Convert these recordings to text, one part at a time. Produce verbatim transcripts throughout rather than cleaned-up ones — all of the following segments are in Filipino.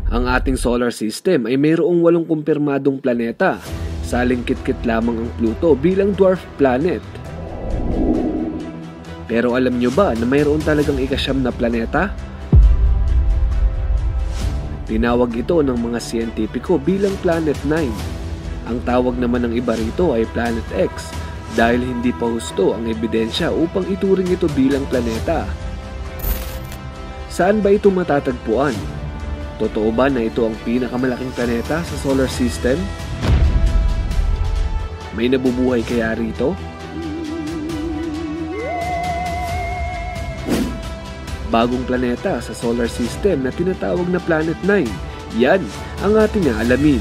Ang ating solar system ay mayroong walong kumpirmadong planeta. Salingkit-kit lamang ang Pluto bilang dwarf planet. Pero alam nyo ba na mayroon talagang ikasyam na planeta? Tinawag ito ng mga siyentipiko bilang Planet nine. Ang tawag naman ng iba rito ay Planet X dahil hindi pa husto ang ebidensya upang ituring ito bilang planeta. Saan ba ito matatagpuan? Totoo ba na ito ang pinakamalaking planeta sa solar system? May nabubuhay kaya rito? Bagong planeta sa solar system na tinatawag na Planet nine. Yan ang ating alamin.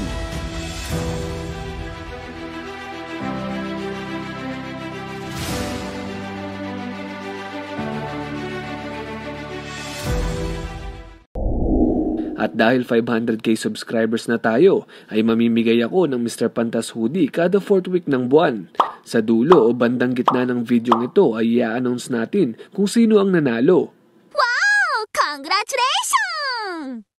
At dahil five hundred K subscribers na tayo, ay mamimigay ako ng Mister Pantas Hoodie kada fourth week ng buwan. Sa dulo o bandang gitna ng video ito ay i-announce natin kung sino ang nanalo. Wow! Congratulations!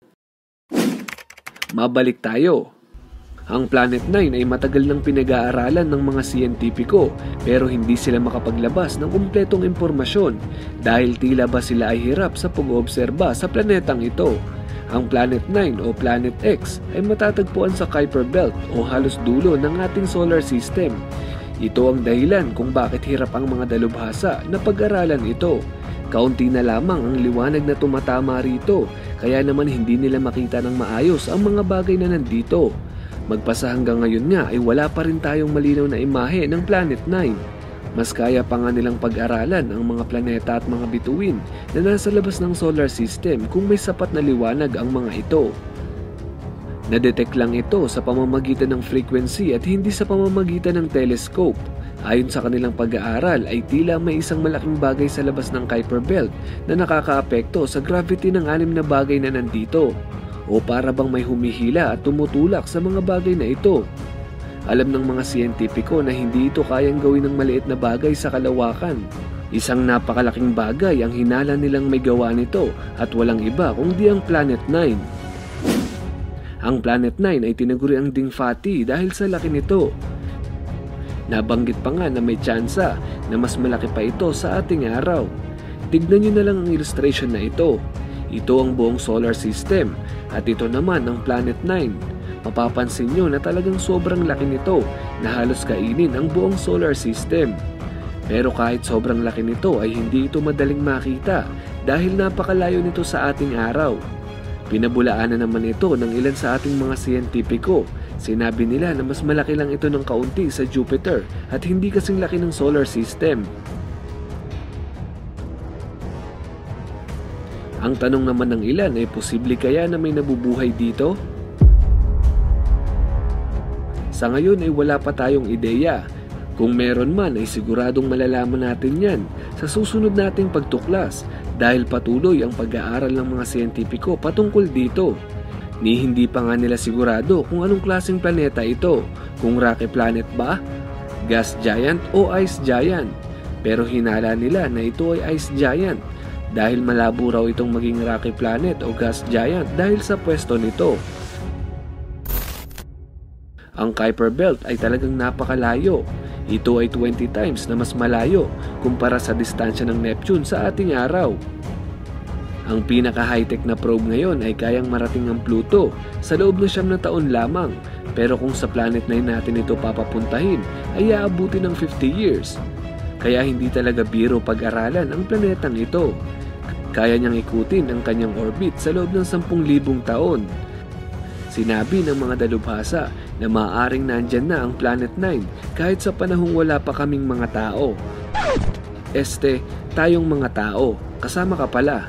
Mabalik tayo. Ang Planet nine ay matagal nang pinag-aaralan ng mga siyentipiko pero hindi sila makapaglabas ng kumpletong impormasyon dahil tila ba sila ay hirap sa pag-oobserba sa planetang ito. Ang Planet nine o Planet X ay matatagpuan sa Kuiper Belt o halos dulo ng ating solar system. Ito ang dahilan kung bakit hirap ang mga dalubhasa na pag-aralan ito. Kaunti na lamang ang liwanag na tumatama rito, kaya naman hindi nila makita ng maayos ang mga bagay na nandito. Magpasa hanggang ngayon nga ay wala pa rin tayong malinaw na imahe ng Planet nine. Mas kaya pa nga nilang pag-aralan ang mga planeta at mga bituin na nasa labas ng solar system kung may sapat na liwanag ang mga ito. Nadetect lang ito sa pamamagitan ng frequency at hindi sa pamamagitan ng telescope. Ayon sa kanilang pag-aaral ay tila may isang malaking bagay sa labas ng Kuiper Belt na nakakaapekto sa gravity ng anim na bagay na nandito. O para bang may humihila at tumutulak sa mga bagay na ito. Alam ng mga siyentipiko na hindi ito kayang gawin ng maliit na bagay sa kalawakan. Isang napakalaking bagay ang hinala nilang may gawa nito at walang iba kundi ang Planet nine. Ang Planet nine ay tinaguri ang Dingfati dahil sa laki nito. Nabanggit pa nga na may tsansa na mas malaki pa ito sa ating araw. Tignan nyo na lang ang illustration na ito. Ito ang buong solar system at ito naman ang Planet nine. Mapapansin nyo na talagang sobrang laki nito na halos kainin ang buong solar system. Pero kahit sobrang laki nito ay hindi ito madaling makita dahil napakalayo nito sa ating araw. Pinabulaanan naman ito ng ilan sa ating mga siyentipiko. Sinabi nila na mas malaki lang ito ng kaunti sa Jupiter at hindi kasing laki ng solar system. Ang tanong naman ng ilan ay posible kaya na may nabubuhay dito? Sa ngayon ay wala pa tayong ideya. Kung meron man ay siguradong malalaman natin yan sa susunod nating pagtuklas dahil patuloy ang pag-aaral ng mga siyentipiko patungkol dito. Ni hindi pa nga nila sigurado kung anong klaseng planeta ito, kung rocky planet ba, gas giant o ice giant. Pero hinala nila na ito ay ice giant dahil malabo raw itong maging rocky planet o gas giant dahil sa pwesto nito. Ang Kuiper Belt ay talagang napakalayo. Ito ay twenty times na mas malayo kumpara sa distansya ng Neptune sa ating araw. Ang pinaka-high-tech na probe ngayon ay kayang marating ang Pluto sa loob ng siyam na taon lamang. Pero kung sa Planet nine natin ito papapuntahin ay aabuti ng fifty years. Kaya hindi talaga biro pag-aralan ang planetang ito. Kaya niyang ikutin ang kanyang orbit sa loob ng sampung libong taon. Sinabi ng mga dalubhasa na maaaring nandyan na ang Planet nine kahit sa panahong wala pa kaming mga tao. Este, tayong mga tao, kasama ka pala.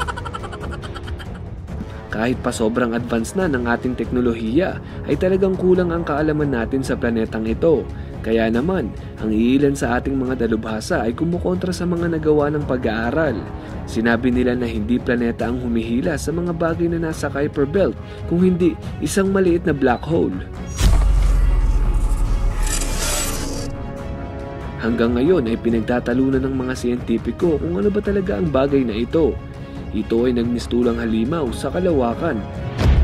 Kahit pa sobrang advance na ng ating teknolohiya, ay talagang kulang ang kaalaman natin sa planetang ito. Kaya naman, ang iilan sa ating mga dalubhasa ay kumukontra sa mga nagawa ng pag-aaral. Sinabi nila na hindi planeta ang humihila sa mga bagay na nasa Kuiper Belt, kung hindi isang maliit na black hole. Hanggang ngayon ay pinagtatalunan ng mga siyentipiko kung ano ba talaga ang bagay na ito. Ito ay nagmistulang halimaw sa kalawakan.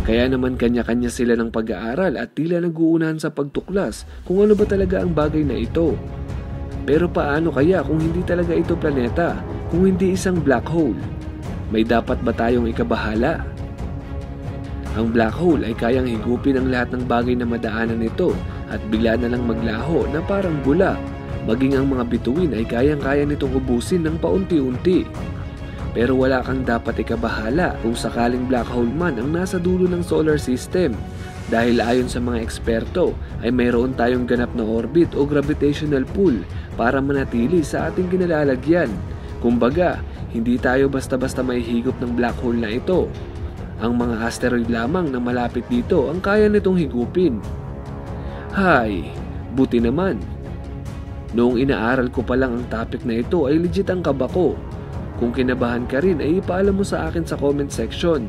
Kaya naman kanya-kanya sila ng pag-aaral at tila nag-uunahan sa pagtuklas kung ano ba talaga ang bagay na ito. Pero paano kaya kung hindi talaga ito planeta, kung hindi isang black hole? May dapat ba tayong ikabahala? Ang black hole ay kayang higupin ang lahat ng bagay na madaanan nito at bigla na lang maglaho na parang bula. Maging ang mga bituin ay kayang-kaya nitong ubusin ng paunti-unti. Pero wala kang dapat ikabahala kung sakaling black hole man ang nasa dulo ng solar system. Dahil ayon sa mga eksperto ay mayroon tayong ganap na orbit o gravitational pull para manatili sa ating kinalalagyan. Kumbaga, hindi tayo basta-basta mahihigop ng black hole na ito. Ang mga asteroid lamang na malapit dito ang kaya nitong higupin. Hay, buti naman. Noong inaaral ko pa lang ang topic na ito ay legit ang kaba ko. Kung kinabahan ka rin ay ipaalam mo sa akin sa comment section.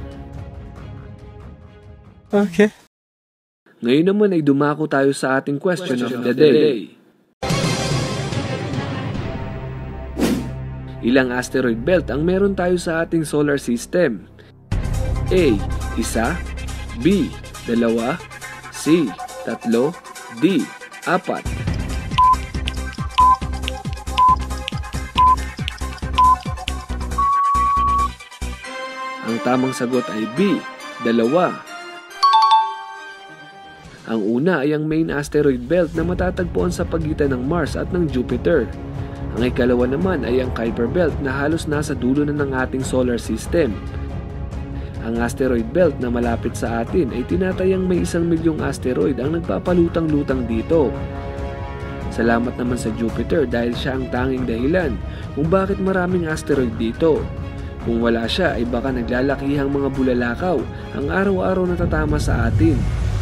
Okay. Ngayon naman ay dumako tayo sa ating question, question of the day. day. Ilang asteroid belt ang meron tayo sa ating solar system? A. Isa. B. Dalawa. C. Tatlo. D. Apat. Ang tamang sagot ay B. Dalawa. Ang una ay ang main asteroid belt na matatagpuan sa pagitan ng Mars at ng Jupiter. Ang ikalawa naman ay ang Kuiper belt na halos nasa dulo na ng ating solar system. Ang asteroid belt na malapit sa atin ay tinatayang may isang milyong asteroid ang nagpapalutang-lutang dito. Salamat naman sa Jupiter dahil siya ang tanging dahilan kung bakit maraming asteroid dito. Kung wala siya ay baka naglalakihang mga bulalakaw ang araw-araw na tatama sa atin.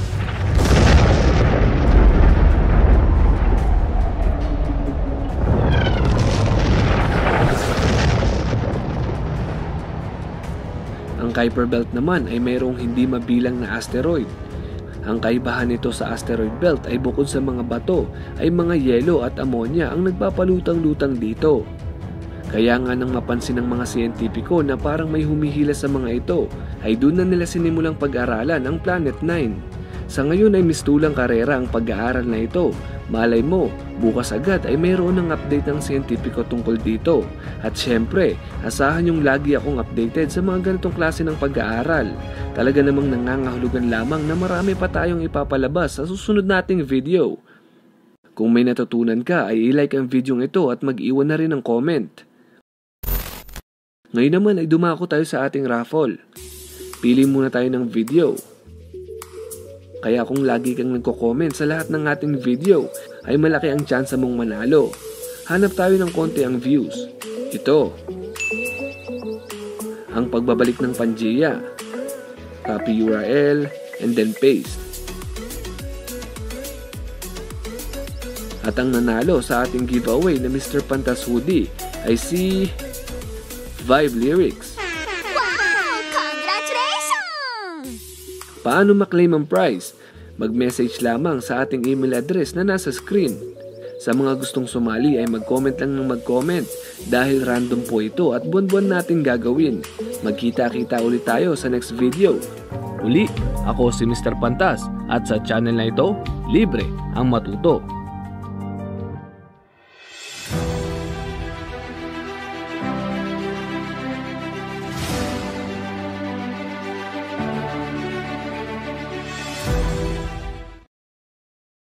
Ang Kuiper belt naman ay mayroong hindi mabilang na asteroid. Ang kaibahan nito sa asteroid belt ay bukod sa mga bato ay mga yelo at ammonia ang nagpapalutang-lutang dito. Kaya nga nang mapansin ng mga siyentipiko na parang may humihila sa mga ito, ay doon na nila sinimulang pag-aralan ang Planet nine. Sa ngayon ay mistulang karera ang pag-aaral na ito. Malay mo, bukas agad ay mayroon ng update ng siyentipiko tungkol dito. At syempre, asahan yung lagi akong updated sa mga ganitong klase ng pag-aaral. Talaga namang nangangahulugan lamang na marami pa tayong ipapalabas sa susunod nating video. Kung may natutunan ka ay i-like ang video ito at mag-iwan na rin ng comment. Ngayon naman ay dumako tayo sa ating raffle. Pili muna tayo ng video. Kaya kung lagi kang nagko-comment sa lahat ng ating video, ay malaki ang tsansa mong manalo. Hanap tayo ng konti ang views. Ito. Ang pagbabalik ng Pangea. Copy U R L and then paste. At ang nanalo sa ating giveaway na Mister Pantas Hoodie ay si Vibe Lyrics. Wow! Congratulations! Paano maklaim ang prize? Mag-message lamang sa ating email address na nasa screen. Sa mga gustong sumali ay mag-comment lang ng mag-comment dahil random po ito at buwan-buwan natin gagawin. Magkita-kita ulit tayo sa next video. Uli, ako si Mister Pantas at sa channel na ito, libre ang matuto.